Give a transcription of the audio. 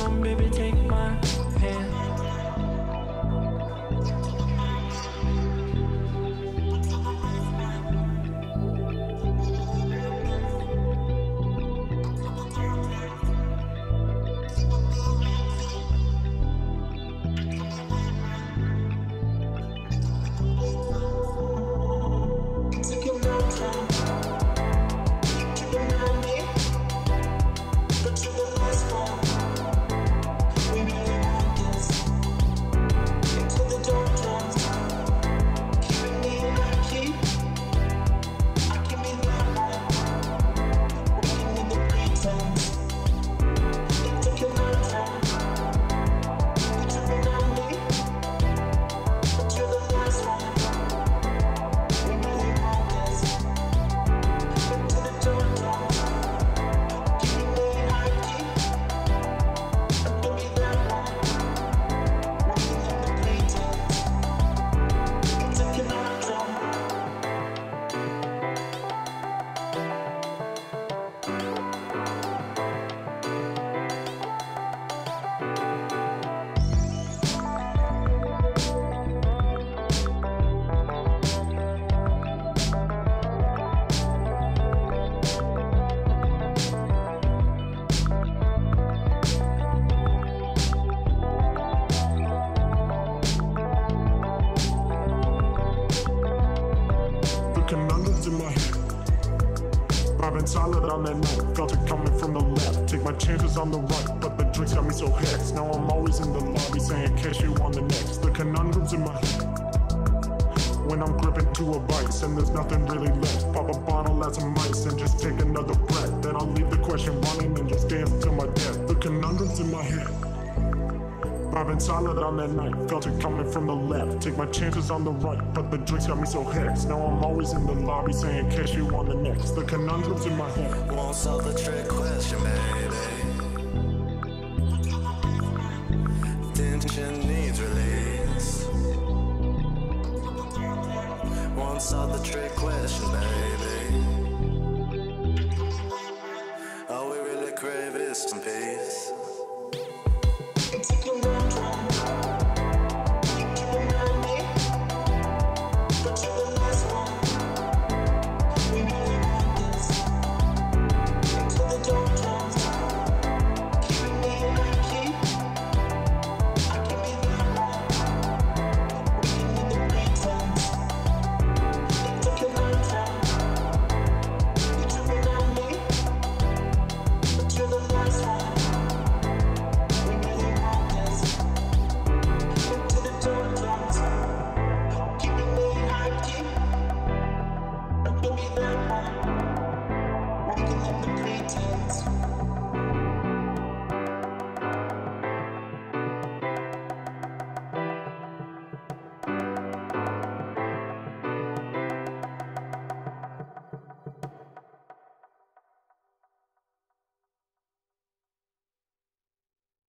on, baby, take my hand. Conundrums in my head, vibing solid on that night. Felt it coming from the left. Take my chances on the right, but the drinks got me so hexed. Now I'm always in the lobby saying, catch you on the next. The conundrums in my head, when I'm gripping to a vice and there's nothing really left. Pop a bottle, add some ice, and just take another breath. Then I'll leave the question running and just dance till my death. The conundrums in my head, vibing solid on that night. Felt it coming from the left. Take my chances on the right, but the drinks got me so hexed. Now I'm always in the lobby saying, catch you on the next. The conundrums in my head. Won't solve the trick question, baby. Tension needs release. Won't solve the trick question, baby. All we really crave is some peace.